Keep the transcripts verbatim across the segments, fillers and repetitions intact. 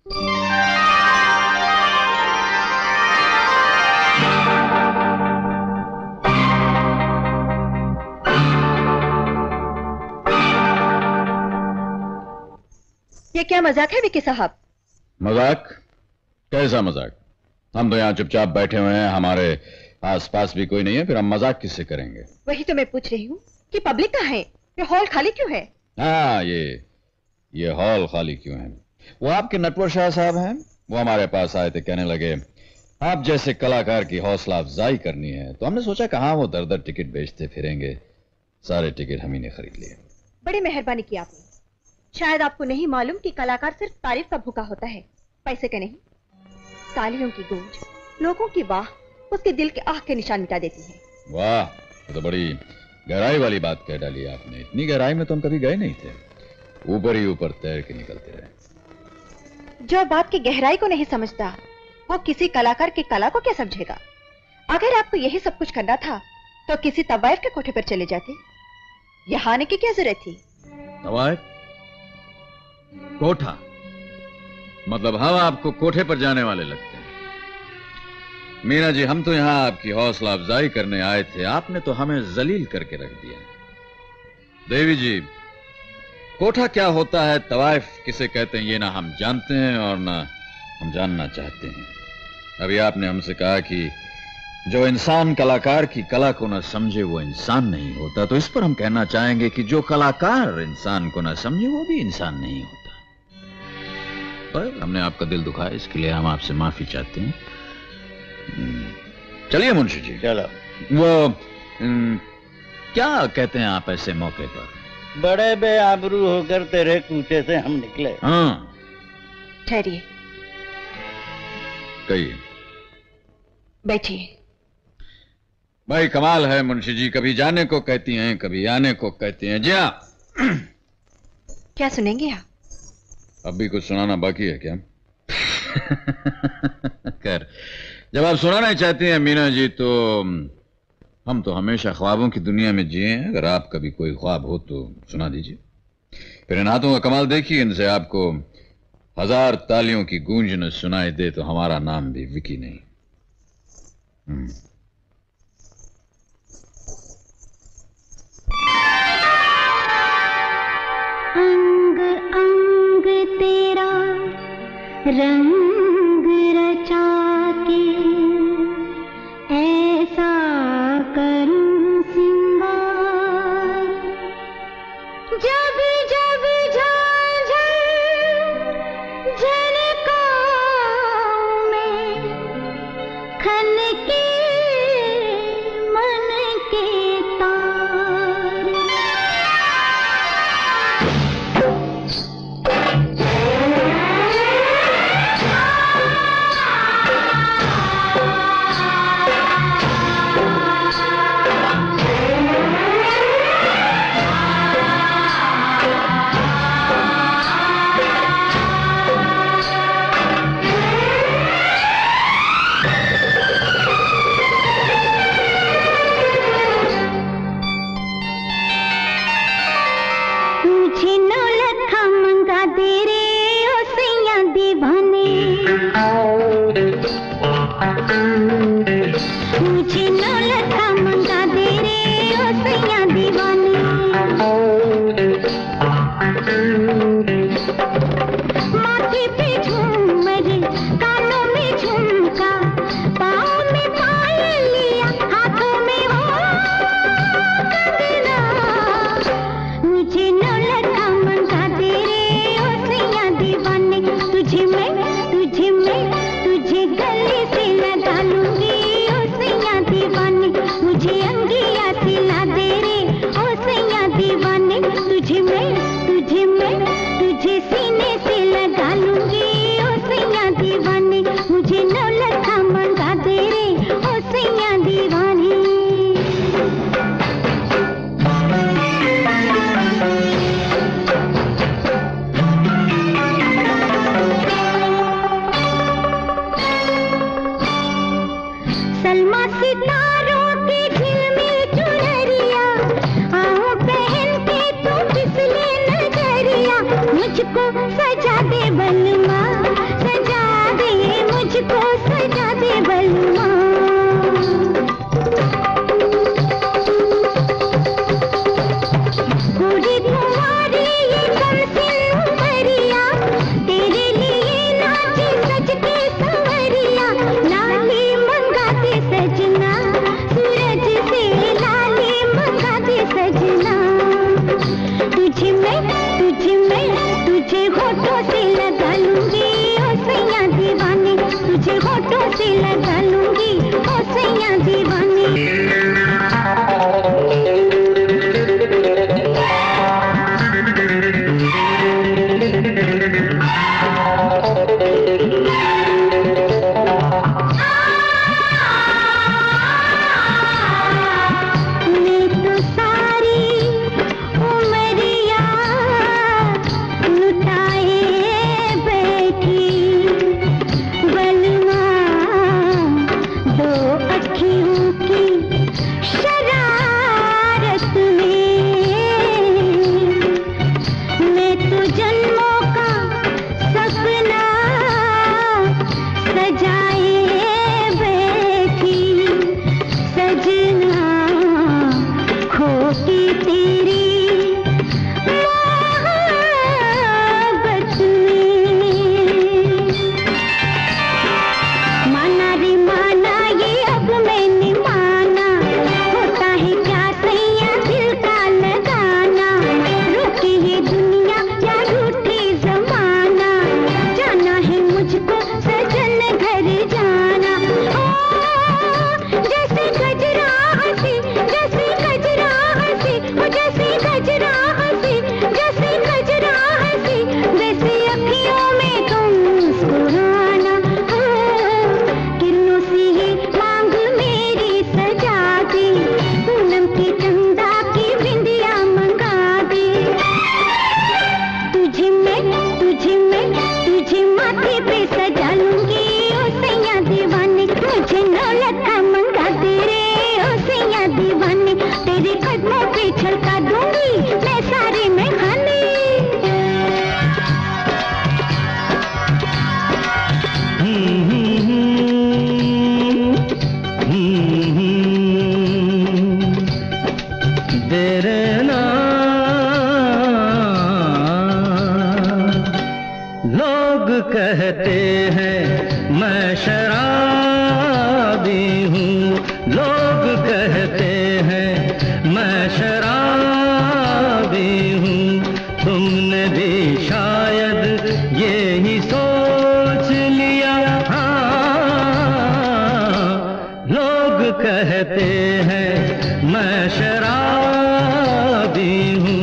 ये क्या मजाक है विकी साहब? मजाक? कैसा मजाक? हम तो यहाँ चुपचाप बैठे हुए हैं, हमारे आसपास भी कोई नहीं है, फिर हम मजाक किससे करेंगे? वही तो मैं पूछ रही हूँ कि पब्लिक कहाँ है? ये हॉल खाली क्यों है? हाँ, ये ये हॉल खाली क्यों है? वो आपके नटवर शाह साहब हैं, वो हमारे पास आए थे, कहने लगे आप जैसे कलाकार की हौसला अफजाई करनी है, तो हमने सोचा कहाँ वो दर दर टिकट बेचते फिरेंगे, सारे टिकट हम ही ने खरीद लिए। बड़ी मेहरबानी की आपने। शायद आपको नहीं मालूम कि कलाकार सिर्फ तारीफ का भूखा होता है, पैसे का नहीं। तालियों की गूंज, लोगों की वाह उसके दिल के आह के निशान मिटा देती है। वाह, तो, तो बड़ी गहराई वाली बात कह डाली आपने। इतनी गहराई में तो हम कभी गए नहीं थे, ऊपर ही ऊपर तैर के निकलते रहे। जो बात की गहराई को नहीं समझता वो किसी कलाकार की कला को क्या समझेगा? अगर आपको यही सब कुछ करना था तो किसी तवायफ के कोठे पर चले जाते, यहाँ आने की क्या जरूरत थी? तवायफ? कोठा? मतलब हम आपको कोठे पर जाने वाले लगते हैं? मीना जी, हम तो यहाँ आपकी हौसला अफजाई करने आए थे, आपने तो हमें जलील करके रख दिया। देवी जी, कोठा क्या होता है, तवायफ किसे कहते हैं, ये ना हम जानते हैं और ना हम जानना चाहते हैं। अभी आपने हमसे कहा कि जो इंसान कलाकार की कला को ना समझे वो इंसान नहीं होता, तो इस पर हम कहना चाहेंगे कि जो कलाकार इंसान को ना समझे वो भी इंसान नहीं होता। पर हमने आपका दिल दुखाया, इसके लिए हम आपसे माफी चाहते हैं। चलिए मुंशी जी, चलो। वो क्या कहते हैं आप ऐसे मौके पर? बड़े बेआबरू होकर तेरे कूचे से हम निकले। हाँ, ठहरिए, कहिए। बैठिए। भाई कमाल है मुंशी जी, कभी जाने को कहती हैं, कभी आने को कहती हैं। जी हाँ, क्या सुनेंगे आप? अब भी कुछ सुनाना बाकी है क्या? खैर, जब आप सुनाना चाहती हैं मीना जी, तो हम तो हमेशा ख्वाबों की दुनिया में जिए हैं। अगर आपका भी कोई ख्वाब हो तो सुना दीजिए। फिर इन हाथों का कमाल देखिए, इनसे आपको हजार तालियों की गूंज न सुनाई दे तो हमारा नाम भी विकी नहीं। हम्म अंग अंग तेरा रंग रचा के ऐसा करूं सिंगार, जब जब झांझर झनकाऊं मैं, खन के मन के तार। Ah! लोग कहते हैं मैं शराबी हूँ, लोग कहते हैं मैं शराबी हूँ। तुमने भी शायद ये ही सोच लिया, हाँ। लोग कहते हैं मैं शराबी हूँ।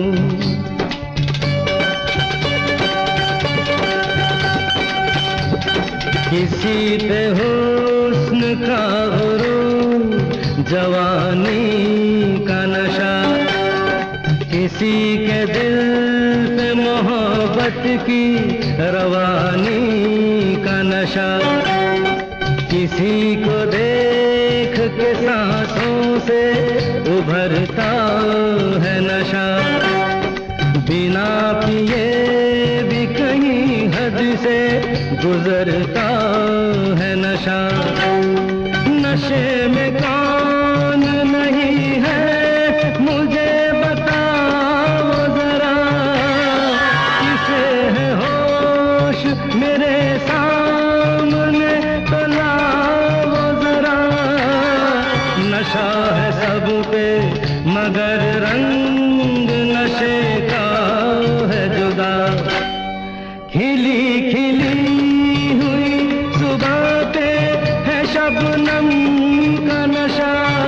किसी पे हुस्न का गुरूर, जवानी का नशा, किसी के दिल पे मोहब्बत की रवानी का नशा, किसी को देख के सांसों से उभरता है नशा, बिना पिए भी कहीं हद से गुजरता है नशा। नशे में कौन नहीं है मुझे बताओ जरा, किसे है होश मेरे सामने तो लाओ जरा। नशा है सब पे मगर रंग नशे का है जुदा। खिली खिली हुई सुबह पे है शबनम का नशा,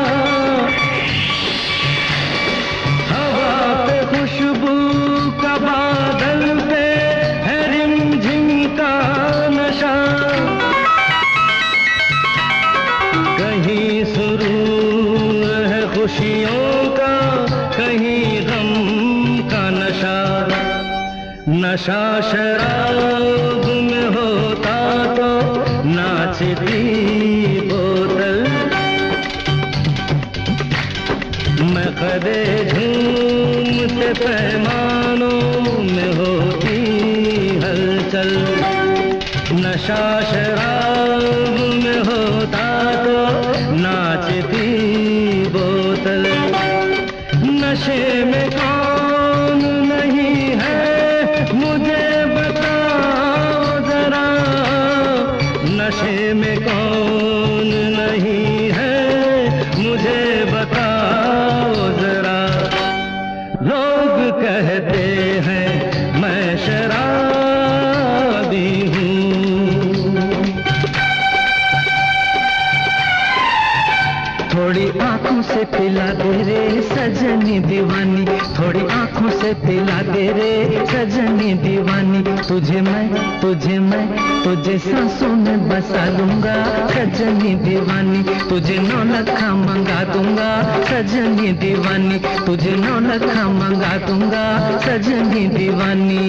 हवा पे खुशबू का बादल पे है रिमझिम का नशा। कहीं सुरूर है खुशियों का, कहीं गम का नशा। नशा शराब में होता तो नाचती बोतल, मैं कदे झूमते पैमानों में होती हलचल। नशा शराब में होता तो नाचती बोतल। नशे में कौन नहीं है मुझे बताओ जरा, नशे में कौन नहीं है मुझे बताओ जरा। लोग कहते हैं मैं शराबी हूँ। थोड़ी आंखों से पिला दे रे सजनी दीवानी, थोड़ी आंखों से पिला दे रे सजनी दीवानी। तुझे मैं तुझे मैं तुझे सांसों में बसा लूंगा सजनी दीवानी। तुझे नौ लखा मंगा दूंगा सजनी दीवानी, तुझे नौ लखा मंगा दूंगा सजनी दीवानी।